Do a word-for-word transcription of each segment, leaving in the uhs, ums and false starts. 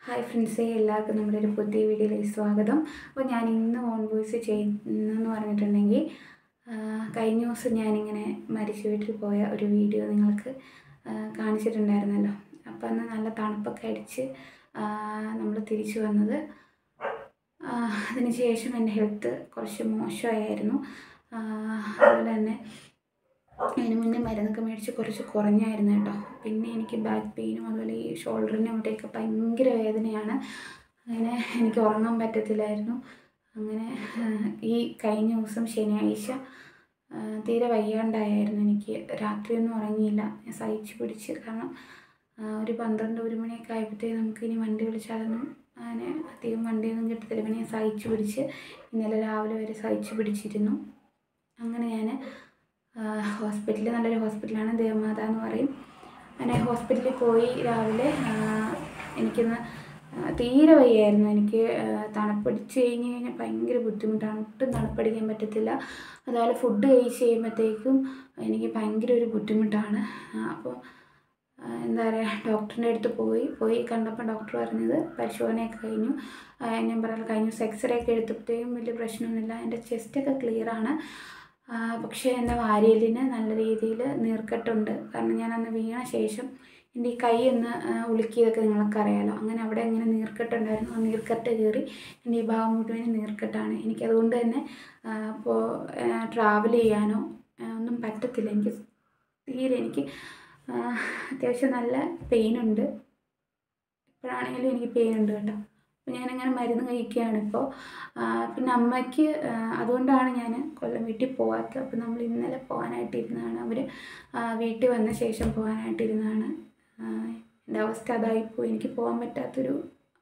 Hi ഫ്രണ്ട്സേ, എല്ലാവർക്കും നമ്മുടെ ഒരു പുതിയ വീഡിയോയിലേക്ക് സ്വാഗതം. അപ്പോൾ ഞാൻ ഇന്ന് ഓൺ വോയിസ് ചെയ്യുന്നതെന്ന് പറഞ്ഞിട്ടുണ്ടെങ്കിൽ കഴിഞ്ഞ ദിവസം ഞാനിങ്ങനെ മരിച്ച വീട്ടിൽ പോയ ഒരു വീഡിയോ നിങ്ങൾക്ക് കാണിച്ചിട്ടുണ്ടായിരുന്നല്ലോ. അപ്പോൾ അന്ന് നല്ല തണുപ്പൊക്കെ അടിച്ച് നമ്മൾ തിരിച്ചു വന്നത്. അതിന് ശേഷം എൻ്റെ ഹെൽത്ത് കുറച്ച് മോശമായിരുന്നു. അതുപോലെ തന്നെ അതിന് മുന്നേ മരുന്നൊക്കെ മേടിച്ച് കുറച്ച് കുറഞ്ഞായിരുന്നു കേട്ടോ. പിന്നെ എനിക്ക് ബാക്ക് പെയിനും അതുപോലെ ഈ ഷോൾഡറിൻ്റെ അവിടെയൊക്കെ ഭയങ്കര വേദനയാണ്. അങ്ങനെ എനിക്ക് ഉറങ്ങാൻ പറ്റത്തില്ലായിരുന്നു. അങ്ങനെ ഈ കഴിഞ്ഞ ദിവസം ശനിയാഴ്ച തീരെ വയ്യാണ്ടായിരുന്നു. എനിക്ക് രാത്രിയൊന്നും ഉറങ്ങിയില്ല. ഞാൻ സഹിച്ച് പിടിച്ച്, കാരണം ഒരു പന്ത്രണ്ട് ഒരു മണിയൊക്കെ ആയപ്പോഴത്തേക്ക് നമുക്ക് ഇനി വണ്ടി വിളിച്ചാലൊന്നും അങ്ങനെ അധികം വണ്ടിയൊന്നും കിട്ടത്തില്ല. പിന്നെ ഞാൻ സഹിച്ച് പിടിച്ച് ഇന്നലെ രാവിലെ വരെ സഹിച്ച് പിടിച്ചിരുന്നു. അങ്ങനെ ഞാൻ ഹോസ്പിറ്റലിൽ, നല്ലൊരു ഹോസ്പിറ്റലാണ്, ദേവമാത എന്ന് പറയും. അങ്ങനെ ഹോസ്പിറ്റലിൽ പോയി. രാവിലെ എനിക്കൊന്ന് തീരെ വയ്യായിരുന്നു. എനിക്ക് തണുപ്പടിച്ച് കഴിഞ്ഞ് കഴിഞ്ഞാൽ ഭയങ്കര ബുദ്ധിമുട്ടാണ്. ഒട്ടും തണുപ്പടിക്കാൻ പറ്റത്തില്ല. അതുപോലെ ഫുഡ് കഴിച്ച് കഴിയുമ്പോഴത്തേക്കും എനിക്ക് ഭയങ്കര ഒരു ബുദ്ധിമുട്ടാണ്. അപ്പോൾ എന്താ പറയുക, ഡോക്ടറിൻ്റെ അടുത്ത് പോയി പോയി കണ്ടപ്പോൾ ഡോക്ടർ പറഞ്ഞത് പരിശോധനയൊക്കെ കഴിഞ്ഞു. ഞാൻ പറയാം, കഴിഞ്ഞ ദിവസം എക്സ്റേ ഒക്കെ എടുത്തപ്പോഴത്തേക്കും വലിയ പ്രശ്നമൊന്നുമില്ല. എൻ്റെ ചെസ്റ്റൊക്കെ ക്ലിയറാണ്. പക്ഷേ എൻ്റെ വാരിയലിന് നല്ല രീതിയിൽ നീർക്കെട്ടുണ്ട്. കാരണം ഞാൻ അന്ന് വീണ ശേഷം എൻ്റെ ഈ കൈ ഒന്ന് ഉളുക്കിയതൊക്കെ നിങ്ങൾക്ക് അറിയാമല്ലോ. അങ്ങനെ അവിടെ ഇങ്ങനെ നീർക്കെട്ടുണ്ടായിരുന്നു. ആ നീർക്കെട്ട് കയറി എൻ്റെ ഈ ഭാഗം മുഴുവൻ നീർക്കെട്ടാണ്. എനിക്കതുകൊണ്ട് തന്നെ ഇപ്പോൾ ട്രാവൽ ചെയ്യാനോ ഒന്നും പറ്റത്തില്ല. എനിക്ക് തീരെ എനിക്ക് അത്യാവശ്യം നല്ല പെയിനുണ്ട്. ഇപ്പോഴാണെങ്കിലും എനിക്ക് പെയിനുണ്ട് കേട്ടോ. അപ്പോൾ ഞാനങ്ങനെ മരുന്ന് കഴിക്കുകയാണ് ഇപ്പോൾ. പിന്നെ അമ്മയ്ക്ക്, അതുകൊണ്ടാണ് ഞാൻ കൊല്ലം വീട്ടിൽ പോകാത്തത്. അപ്പോൾ നമ്മൾ ഇന്നലെ പോകാനായിട്ടിരുന്നതാണ്. അവർ വീട്ടിൽ വന്ന ശേഷം പോകാനായിട്ടിരുന്നതാണ്. എൻ്റെ അവസ്ഥ അതായിപ്പോയി. എനിക്ക് പോകാൻ പറ്റാത്തൊരു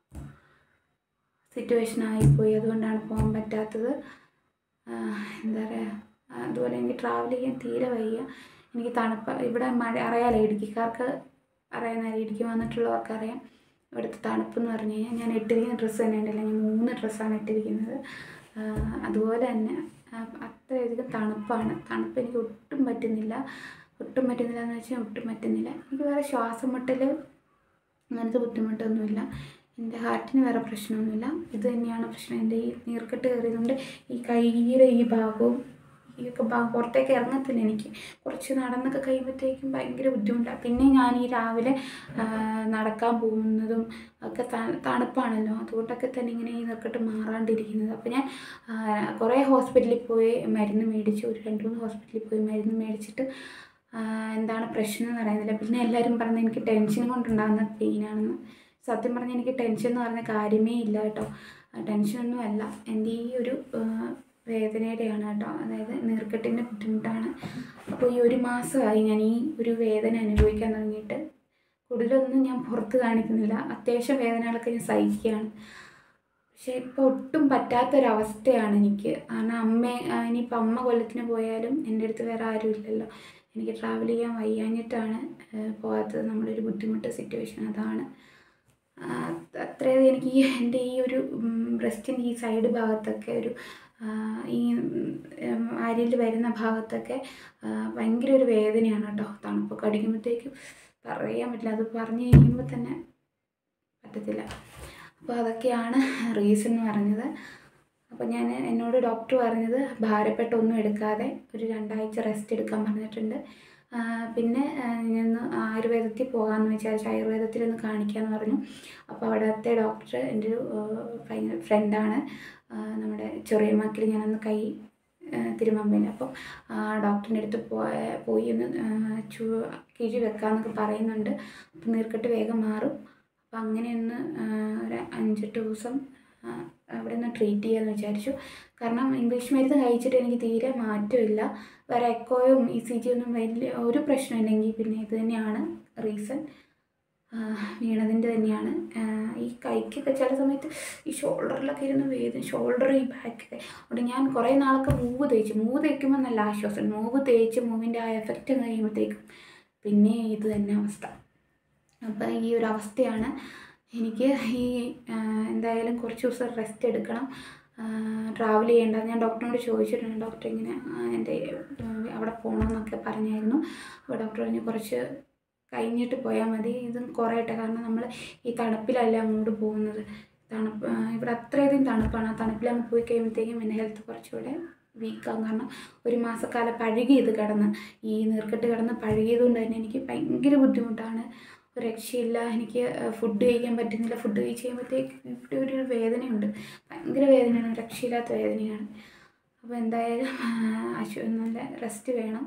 സിറ്റുവേഷൻ ആയിപ്പോയി. അതുകൊണ്ടാണ് പോകാൻ പറ്റാത്തത്. എന്താ പറയുക, അതുപോലെ എനിക്ക് ട്രാവൽ ചെയ്യാൻ തീരെ വയ്യ. എനിക്ക് തണുപ്പ്, ഇവിടെ മഴ അറിയാമല്ലോ, ഇടുക്കിക്കാർക്ക് അറിയാവുന്ന, ഇടുക്കി വന്നിട്ടുള്ളവർക്ക് അറിയാം ഇവിടുത്തെ തണുപ്പെന്ന് പറഞ്ഞു കഴിഞ്ഞാൽ. ഞാൻ ഇട്ടിരിക്കുന്ന ഡ്രസ്സ് തന്നെ ഉണ്ടല്ലോ, ഞാൻ മൂന്ന് ഡ്രസ്സാണ് ഇട്ടിരിക്കുന്നത്. അതുപോലെ തന്നെ അത്രയധികം തണുപ്പാണ്. തണുപ്പ് എനിക്ക് ഒട്ടും പറ്റുന്നില്ല. ഒട്ടും പറ്റുന്നില്ല എന്ന് വെച്ചാൽ ഒട്ടും പറ്റുന്നില്ല. എനിക്ക് വേറെ ശ്വാസം മുട്ടൽ അങ്ങനത്തെ ബുദ്ധിമുട്ടൊന്നുമില്ല. എൻ്റെ ഹാർട്ടിന് വേറെ പ്രശ്നമൊന്നുമില്ല. ഇത് തന്നെയാണ് പ്രശ്നം. എൻ്റെ ഈ നീർക്കെട്ട് കയറിയതുകൊണ്ട് ഈ കൈയുടെ ഈ ഭാഗവും ഈ ഒക്കെ ഭാഗം പുറത്തേക്ക് ഇറങ്ങത്തില്ല. എനിക്ക് കുറച്ച് നടന്നൊക്കെ കഴിയുമ്പോഴത്തേക്കും ഭയങ്കര ബുദ്ധിമുട്ടാണ്. പിന്നെ ഞാൻ ഈ രാവിലെ നടക്കാൻ പോകുന്നതും ഒക്കെ തണുപ്പാണല്ലോ, അതുകൊണ്ടൊക്കെ തന്നെ ഇങ്ങനെ ഈ നീർക്കെട്ട് മാറാണ്ടിരിക്കുന്നത്. അപ്പോൾ ഞാൻ കുറേ ഹോസ്പിറ്റലിൽ പോയി മരുന്ന് മേടിച്ചു. ഒരു രണ്ട് മൂന്ന് ഹോസ്പിറ്റലിൽ പോയി മരുന്ന് മേടിച്ചിട്ട് എന്താണ് പ്രശ്നം എന്ന് പറയുന്നില്ല. പിന്നെ എല്ലാവരും പറഞ്ഞ് എനിക്ക് ടെൻഷൻ കൊണ്ടുണ്ടാകുന്ന പെയിനാണെന്ന്. സത്യം പറഞ്ഞാൽ എനിക്ക് ടെൻഷൻ എന്ന് പറഞ്ഞ കാര്യമേ ഇല്ല കേട്ടോ. ടെൻഷനൊന്നും അല്ല, എൻ്റെ ഈ ഒരു വേദനയുടെയാണ് കേട്ടോ. അതായത് നീർക്കെട്ടിൻ്റെ ബുദ്ധിമുട്ടാണ്. അപ്പോൾ ഈ ഒരു മാസമായി ഞാൻ ഈ ഒരു വേദന അനുഭവിക്കാൻ തുടങ്ങിയിട്ട്. കൂടുതലൊന്നും ഞാൻ പുറത്ത് കാണിക്കുന്നില്ല. അത്യാവശ്യം വേദനകളൊക്കെ ഞാൻ സഹിക്കുകയാണ്. പക്ഷേ ഇപ്പോൾ ഒട്ടും പറ്റാത്തൊരവസ്ഥയാണ് എനിക്ക്. കാരണം അമ്മ, ഇനിയിപ്പോൾ അമ്മ കൊല്ലത്തിന് പോയാലും എൻ്റെ അടുത്ത് വേറെ ആരും ഇല്ലല്ലോ. എനിക്ക് ട്രാവൽ ചെയ്യാൻ വയ്യാഞ്ഞിട്ടാണ് പോകാത്തത്. നമ്മളൊരു ബുദ്ധിമുട്ട് സിറ്റുവേഷൻ അതാണ്. അത്രയും എനിക്ക് ഈ എൻ്റെ ഈ ഒരു ബ്രസ്റ്റിൻ്റെ ഈ സൈഡ് ഭാഗത്തൊക്കെ ഒരു ഈ അരിയിൽ വരുന്ന ഭാഗത്തൊക്കെ ഭയങ്കര ഒരു വേദനയാണ് കേട്ടോ. തണുപ്പൊക്കെ അടിക്കുമ്പോഴത്തേക്കും പറയാൻ പറ്റില്ല. അത് പറഞ്ഞു കഴിയുമ്പോൾ തന്നെ പറ്റത്തില്ല. അപ്പോൾ അതൊക്കെയാണ് റീസൺ എന്ന് പറഞ്ഞത്. അപ്പോൾ ഞാൻ, എന്നോട് ഡോക്ടർ പറഞ്ഞത് ഭാരപ്പെട്ടൊന്നും എടുക്കാതെ ഒരു രണ്ടാഴ്ച റെസ്റ്റ് എടുക്കാൻ പറഞ്ഞിട്ടുണ്ട്. പിന്നെ ഞാൻ ആയുർവേദത്തിൽ പോകാമെന്ന് വിചാരിച്ചു. ആയുർവേദത്തിലൊന്ന് കാണിക്കാമെന്ന് പറഞ്ഞു. അപ്പോൾ അവിടുത്തെ ഡോക്ടർ എൻ്റെ ഒരു ഫ്രണ്ടാണ്. നമ്മുടെ ചെറിയമ്മക്കിൽ ഞാനന്ന് കൈ തിരുമമ്പേന്. അപ്പോൾ ഡോക്ടറിൻ്റെ അടുത്ത് പോയ പോയി ഒന്ന് ചൂ കിഴി വെക്കാമെന്നൊക്കെ പറയുന്നുണ്ട്. അപ്പോൾ നീർക്കെട്ട് വേഗം മാറും. അപ്പോൾ അങ്ങനെയൊന്ന് ഒരു അഞ്ചെട്ട് ദിവസം അവിടെ നിന്ന് ട്രീറ്റ് ചെയ്യാമെന്ന് വിചാരിച്ചു. കാരണം ഇംഗ്ലീഷ് മരുന്ന് കഴിച്ചിട്ട് എനിക്ക് തീരെ മാറ്റമില്ല. വേറെ എക്കോയും ഇ സി ജി ഒന്നും വലിയ ഒരു പ്രശ്നമില്ലെങ്കിൽ പിന്നെ ഇത് തന്നെയാണ് റീസൺ. വീണതിൻ്റെ തന്നെയാണ്. ഈ കൈക്കൊക്കെ ചില സമയത്ത് ഈ ഷോൾഡറിലൊക്കെ ഇരുന്ന് വേദന, ഷോൾഡർ, ഈ ബാക്കൊക്കെ. അതുകൊണ്ട് ഞാൻ കുറേ നാളൊക്കെ മൂവ് തേച്ചു. മൂവ് തേക്കുമ്പോൾ നല്ല ആശ്വാസം. മൂവ് തേച്ച് മൂവിൻ്റെ ആ എഫക്റ്റ് കഴിയുമ്പോഴത്തേക്കും പിന്നെ ഇത് തന്നെ അവസ്ഥ. അപ്പോൾ ഈ ഒരു അവസ്ഥയാണ് എനിക്ക്. ഈ എന്തായാലും കുറച്ച് ദിവസം റെസ്റ്റ് എടുക്കണം, ട്രാവൽ ചെയ്യേണ്ട. ഞാൻ ഡോക്ടറിനോട് ചോദിച്ചിട്ടുണ്ട്. ഡോക്ടർ ഇങ്ങനെ എൻ്റെ അവിടെ പോകണമെന്നൊക്കെ പറഞ്ഞായിരുന്നു. അപ്പോൾ ഡോക്ടർ പറഞ്ഞ് കുറച്ച് കഴിഞ്ഞിട്ട് പോയാൽ മതി. ഇതും കുറയട്ടെ. കാരണം നമ്മൾ ഈ തണുപ്പിലല്ല അങ്ങോട്ട് പോകുന്നത്. തണുപ്പ് ഇവിടെ അത്രയധികം തണുപ്പാണ്. ആ തണുപ്പിലങ്ങ് പോയി കഴിയുമ്പോഴത്തേക്കും എൻ്റെ ഹെൽത്ത് കുറച്ചുകൂടെ വീക്കാകും. കാരണം ഒരു മാസക്കാലം പഴകിയത് കിടന്ന് ഈ നീർക്കെട്ട് കിടന്ന് പഴകിയത് കൊണ്ട് തന്നെ എനിക്ക് ഭയങ്കര ബുദ്ധിമുട്ടാണ്. ഒരു രക്ഷയില്ല. എനിക്ക് ഫുഡ് കഴിക്കാൻ പറ്റുന്നില്ല. ഫുഡ് കഴിച്ച് കഴിയുമ്പോഴത്തേക്ക് ഇവിടെ ഒരു വേദനയുണ്ട്. ഭയങ്കര വേദനയാണ്. രക്ഷയില്ലാത്ത വേദനയാണ്. അപ്പോൾ എന്തായാലും അശു നല്ല റെസ്റ്റ് വേണം.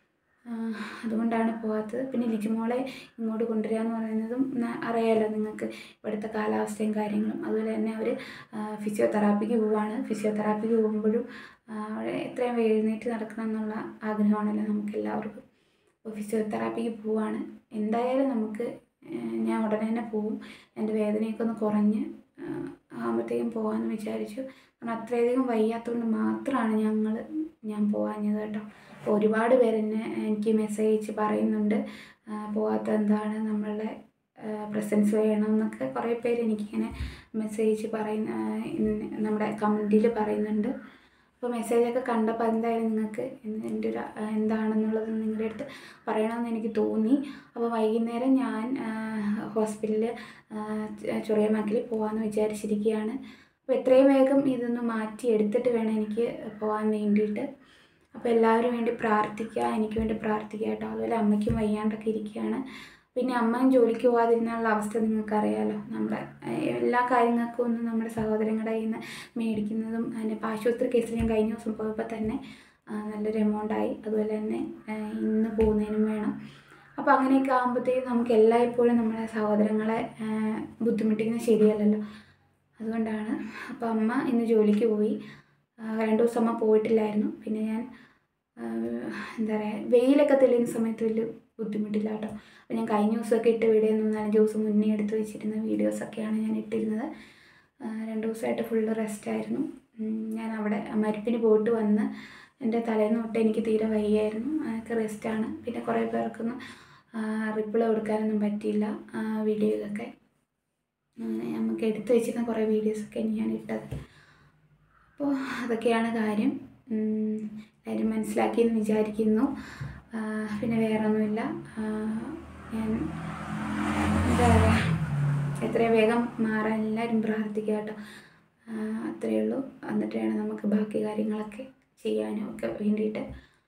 അതുകൊണ്ടാണ് പോകാത്തത്. പിന്നെ ലിജിമോളെ ഇങ്ങോട്ട് കൊണ്ടുവരിക എന്ന് പറയുന്നതും അറിയാമല്ലോ നിങ്ങൾക്ക്, ഇവിടുത്തെ കാലാവസ്ഥയും കാര്യങ്ങളും. അതുപോലെ തന്നെ അവർ ഫിസിയോതെറാപ്പിക്ക് പോവുകയാണ്. ഫിസിയോതെറാപ്പിക്ക് പോകുമ്പോഴും എത്രയും എഴുന്നേറ്റ് നടക്കണം എന്നുള്ള ആഗ്രഹമാണല്ലോ നമുക്ക് എല്ലാവർക്കും. അപ്പോൾ ഫിസിയോതെറാപ്പിക്ക് പോവുകയാണ്. എന്തായാലും നമുക്ക് ഞാൻ ഉടനെ തന്നെ പോവും. എൻ്റെ വേദനയൊക്കെ ഒന്ന് കുറഞ്ഞ് ആകുമ്പോഴത്തേക്കും പോകാമെന്ന് വിചാരിച്ചു. കാരണം അത്രയധികം വയ്യാത്തതുകൊണ്ട് മാത്രമാണ് ഞങ്ങൾ ഞാൻ പോകാഞ്ഞത് കേട്ടോ. അപ്പോൾ ഒരുപാട് പേര് എന്നെ എനിക്ക് മെസ്സേജ് അയച്ച് പറയുന്നുണ്ട് പോകാത്ത എന്താണ്, നമ്മളുടെ പ്രസൻസ് വേണം എന്നൊക്കെ കുറേ പേര് എനിക്കിങ്ങനെ മെസ്സേജ് പറയുന്ന നമ്മുടെ കമൻറ്റിൽ പറയുന്നുണ്ട്. അപ്പോൾ മെസ്സേജൊക്കെ കണ്ടപ്പോൾ എന്തായാലും നിങ്ങൾക്ക് എൻ്റെ ഒരു എന്താണെന്നുള്ളത് നിങ്ങളുടെ അടുത്ത് പറയണമെന്ന് എനിക്ക് തോന്നി. അപ്പോൾ വൈകുന്നേരം ഞാൻ ഹോസ്പിറ്റലിൽ ചൊറിയമാക്കിൽ പോകാമെന്ന് വിചാരിച്ചിരിക്കുകയാണ്. അപ്പോൾ എത്രയും വേഗം ഇതൊന്ന് മാറ്റി എടുത്തിട്ട് വേണം എനിക്ക് പോകാൻ വേണ്ടിയിട്ട്. അപ്പോൾ എല്ലാവരും വേണ്ടി പ്രാർത്ഥിക്കുക, എനിക്ക് വേണ്ടി പ്രാർത്ഥിക്കുക കേട്ടോ. അതുപോലെ അമ്മയ്ക്കും വയ്യാണ്ടൊക്കെ ഇരിക്കുകയാണ്. പിന്നെ അമ്മയും ജോലിക്ക് പോകാതിരുന്നുള്ള അവസ്ഥ നിങ്ങൾക്കറിയാമല്ലോ. നമ്മുടെ എല്ലാ കാര്യങ്ങൾക്കും ഒന്നും നമ്മുടെ സഹോദരങ്ങളുടെ കയ്യിൽ നിന്ന് മേടിക്കുന്നതും അതിൻ്റെ ഇപ്പോൾ ആശുപത്രി കേസിൽ ഞാൻ കഴിഞ്ഞ ദിവസം പോയപ്പോൾ തന്നെ നല്ലൊരു എമൗണ്ടായി. അതുപോലെ തന്നെ ഇന്ന് പോകുന്നതിനും വേണം. അപ്പോൾ അങ്ങനെയൊക്കെ ആകുമ്പോഴത്തേക്കും നമുക്ക് എല്ലായ്പ്പോഴും നമ്മുടെ സഹോദരങ്ങളെ ബുദ്ധിമുട്ടിക്കുന്നത് ശരിയല്ലല്ലോ. അതുകൊണ്ടാണ്. അപ്പോൾ അമ്മ ഇന്ന് ജോലിക്ക് പോയി. രണ്ട് ദിവസം അമ്മ പോയിട്ടില്ലായിരുന്നു. പിന്നെ ഞാൻ എന്താ പറയുക, വെയിലൊക്കെ തെളിയുന്ന സമയത്ത് വലിയ ബുദ്ധിമുട്ടില്ല കേട്ടോ. അപ്പോൾ ഞാൻ കഴിഞ്ഞ ദിവസമൊക്കെ ഇട്ട വീഡിയോ ഒന്നും നാലഞ്ച് ദിവസം മുന്നേ എടുത്ത് വെച്ചിരുന്ന വീഡിയോസൊക്കെയാണ് ഞാൻ ഇട്ടിരുന്നത്. രണ്ട് ദിവസമായിട്ട് ഫുള്ള് റെസ്റ്റായിരുന്നു. ഞാൻ അവിടെ മരിപ്പിന് പോയിട്ട് വന്ന് എൻ്റെ തലേന്ന് തൊട്ട് എനിക്ക് തീരെ വയ്യായിരുന്നു. അതൊക്കെ റെസ്റ്റാണ്. പിന്നെ കുറേ പേർക്കൊന്നും റിപ്ലൈ കൊടുക്കാനൊന്നും പറ്റിയില്ല വീഡിയോയിലൊക്കെ. നമുക്ക് എടുത്ത് വെച്ചിരുന്ന കുറേ വീഡിയോസൊക്കെ ഞാൻ ഇട്ടത്. അപ്പോൾ അതൊക്കെയാണ് കാര്യം. എല്ലാവരും മനസ്സിലാക്കിയെന്ന് വിചാരിക്കുന്നു. പിന്നെ വേറെ ഒന്നുമില്ല. ഞാൻ എന്താ പറയുക, എത്രയും വേഗം മാറാൻ എല്ലാവരും പ്രാർത്ഥിക്കുക കേട്ടോ. അത്രയേ ഉള്ളൂ. എന്നിട്ട് വേണം നമുക്ക് ബാക്കി കാര്യങ്ങളൊക്കെ ചെയ്യാനും ഒക്കെ വേണ്ടിയിട്ട്.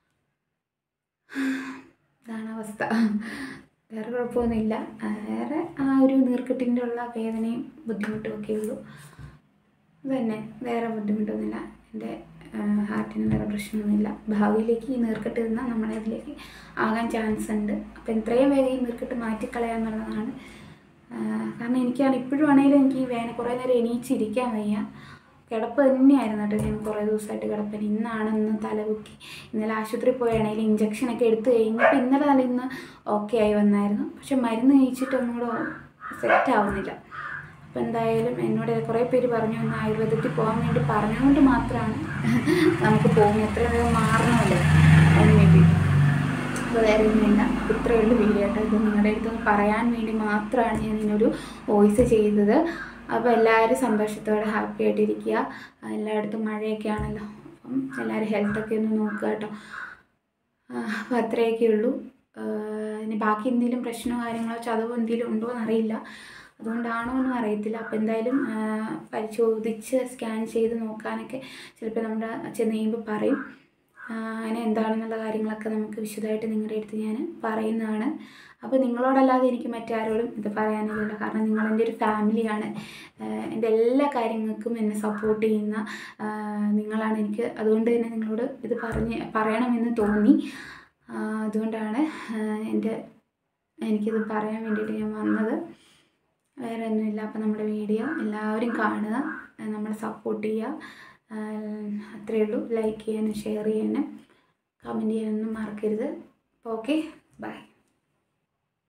ഇതാണ് അവസ്ഥ. വേറെ കുഴപ്പമൊന്നുമില്ല. വേറെ ആ ഒരു നീർക്കെട്ടിൻ്റെ ഉള്ള വേദനയും ബുദ്ധിമുട്ടും ഒക്കെ ഉള്ളൂ. അതുതന്നെ, വേറെ ബുദ്ധിമുട്ടൊന്നുമില്ല. എൻ്റെ ഹാർട്ടിന് വേറെ പ്രശ്നമൊന്നുമില്ല. ഭാവിയിലേക്ക് ഈ നീർക്കെട്ട് നിന്നാൽ നമ്മുടെ അതിലേക്ക് ആകാൻ ചാൻസ് ഉണ്ട്. അപ്പോൾ എത്രയും വേഗം ഈ നീർക്കെട്ട് മാറ്റിക്കളയാന്നുള്ളതാണ്. കാരണം എനിക്കാണ് ഇപ്പോഴും ആണെങ്കിലും എനിക്ക് ഈ വേന കുറേ നേരം എണീച്ചിരിക്കാൻ വയ്യ. കിടപ്പ് തന്നെയായിരുന്നു കേട്ടോ. ഞാൻ കുറേ ദിവസമായിട്ട് കിടപ്പൻ. ഇന്നാണ് ഇന്ന് തലകുത്തി. ഇന്നലെ ആശുപത്രി പോയാണെങ്കിൽ ഇഞ്ചക്ഷനൊക്കെ എടുത്ത് കഴിഞ്ഞപ്പോൾ ഇന്നലെ തല ഇന്ന് ഓക്കെ ആയി വന്നായിരുന്നു. പക്ഷെ മരുന്ന് കഴിച്ചിട്ടൊന്നും കൂടെ സെറ്റ് ആവുന്നില്ല. അപ്പോൾ എന്തായാലും എന്നോട് കുറേ പേര് പറഞ്ഞു ഒന്ന് ആയുർവേദത്തിൽ പോകാൻ വേണ്ടി പറഞ്ഞുകൊണ്ട് മാത്രമാണ് നമുക്ക് പോകുന്നത്. എത്രയും വേഗം മാറണമല്ലോ അതിന് വേണ്ടിയിട്ട്. അപ്പോൾ വേറെ ഒന്നുമില്ല. ഇത്രയേ ഉള്ളൂ വീഡിയോ കേട്ടോ. ഇത് നിങ്ങളുടെ അടുത്തൊന്ന് പറയാൻ വേണ്ടി മാത്രമാണ് ഞാൻ ഇതിനൊരു വോയിസ് ചെയ്തത്. അപ്പോൾ എല്ലാവരും സന്തോഷത്തോടെ ഹാപ്പി ആയിട്ടിരിക്കുക. എല്ലായിടത്തും മഴയൊക്കെ ആണല്ലോ. അപ്പം എല്ലാവരും ഹെൽത്തൊക്കെ ഒന്ന് നോക്കുക കേട്ടോ. അപ്പോൾ അത്രയൊക്കെ ഉള്ളൂ. ഇനി ബാക്കി എന്തെങ്കിലും പ്രശ്നമോ കാര്യങ്ങളോ ചതവോ എന്തെങ്കിലും ഉണ്ടോ എന്നറിയില്ല. അതുകൊണ്ടാണോ എന്നും അറിയത്തില്ല. അപ്പോൾ എന്തായാലും പരിശോധിച്ച് സ്കാൻ ചെയ്ത് നോക്കാനൊക്കെ ചിലപ്പോൾ നമ്മുടെ ചെന്ന് കഴിയുമ്പോൾ പറയും. അങ്ങനെ എന്താണെന്നുള്ള കാര്യങ്ങളൊക്കെ നമുക്ക് വിശദമായിട്ട് നിങ്ങളുടെ അടുത്ത് ഞാൻ പറയുന്നതാണ്. അപ്പോൾ നിങ്ങളോടല്ലാതെ എനിക്ക് മറ്റാരോടും ഇത് പറയാനില്ല. കാരണം നിങ്ങളെൻ്റെ ഒരു ഫാമിലിയാണ്. എൻ്റെ എല്ലാ കാര്യങ്ങൾക്കും എന്നെ സപ്പോർട്ട് ചെയ്യുന്ന നിങ്ങളാണ് എനിക്ക്. അതുകൊണ്ട് തന്നെ നിങ്ങളോട് ഇത് പറഞ്ഞ് പറയണമെന്ന് തോന്നി. അതുകൊണ്ടാണ് എൻ്റെ എനിക്കിത് പറയാൻ വേണ്ടിയിട്ട് ഞാൻ വന്നത്. വേറെ ഒന്നുമില്ല. അപ്പോൾ നമ്മുടെ വീഡിയോ എല്ലാവരും കാണുക, നമ്മളെ സപ്പോർട്ട് ചെയ്യുക. അത്രയേ ഉള്ളൂ. ലൈക്ക് ചെയ്യാനും ഷെയർ ചെയ്യാനും കമൻറ്റ് ചെയ്യാനൊന്നും മറക്കരുത്. അപ്പോൾ ഓക്കെ, ബൈ.